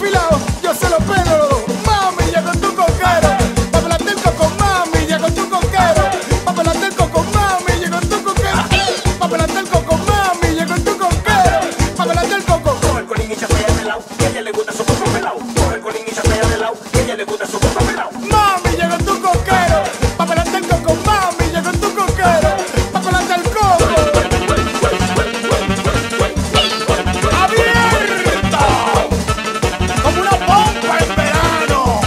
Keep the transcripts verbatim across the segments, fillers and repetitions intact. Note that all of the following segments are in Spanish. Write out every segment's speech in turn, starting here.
afilado, yo se lo pelo. Mami, llegó tu coquero, pa' pelarte el coco, mami, llegó tu coquero, pa' pelarte el coco, mami, llegó tu coquero, pa' pelarte el coco, mami, llegó tu coquero, pa' pelarte el coco. Coge el colín y chapea de lado, que a ella le gusta su coco pelado. Coge el colín y chapea de lado, que a ella le gusta su coco pelado. Mami, llegó tu coquero, pa' pelarte el coco, mami, llegó tu coquero, pa' pelarte el coco. ¡Abierta! Como una pompa en verano.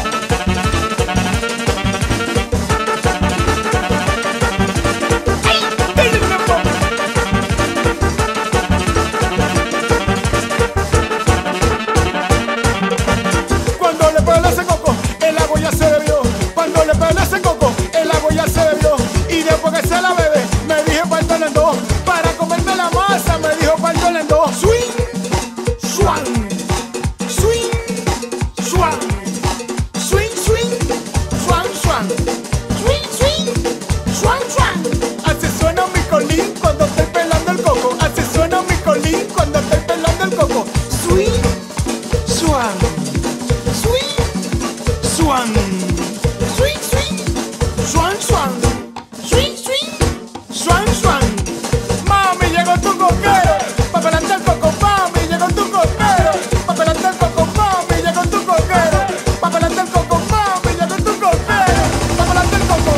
Cuando le pego ese coco, el agua ya se bebió. Cuando le pego ese coco, el agua ya se bebió. Y después que se la bebe, me dije partirla en dos. Para comerme la masa, me dijo partirla en dos. Swing, swan, swing, swan, swing, swing, swan, swan, swing, swing, swan, swan. Así suena mi colín cuando estoy pelando el coco. Así suena mi colín cuando estoy pelando el coco. Swing, swan. Swing, swan, swing, swing, swan, swan, swing, swing, swan, swan. Mami, llegó tu coquero, pa' pelarte el coco, mami, llegó tu coquero, pa' pelarte el coco, mami, llegó tu coquero, pa' pelarte el coco, mami, llegó tu coquero, pa' pelarte el coco.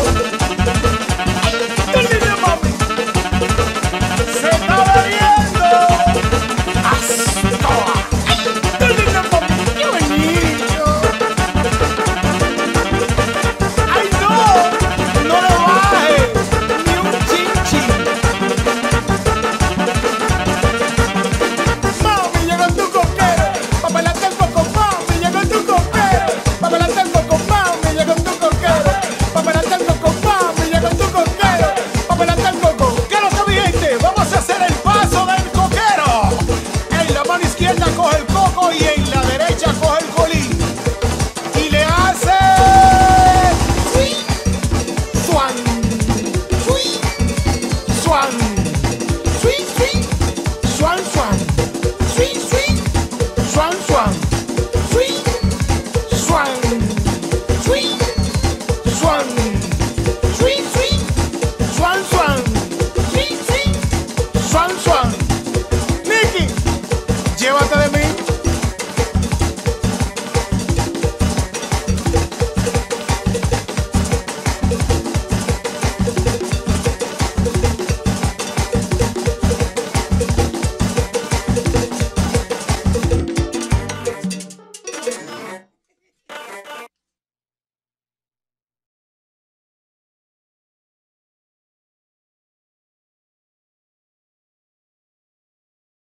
¡Qué lindo, mami! ¡Se está bebiendo! ¡Astoa! ¡Qué lindo, mami! ¡Qué bonito! ¡Ay, no! ¡No le baje! ¡Ni un chinchi! Mami, llegó tu coquero, pa' pelarte el coco, mami, llegó tu coquero, pa' pelarte el coco, mami, llegó tu coquero, pa' pelarte el coco, mami, llegó tu coquero, pa' pelarte el coco. ¿Qué es lo que, mi gente? Vamos a hacer el paso del coquero. En la mano izquierda coge el coco y en la derecha coge el colín. Y le hace swing, swan, swing, swan, swing, swing, swan, swan, swing, swing, swan, swan, swing, swan, swing, swan, swing, swing, swan, swan, swing, swing, swan, swan. Nicky, llévate de mí.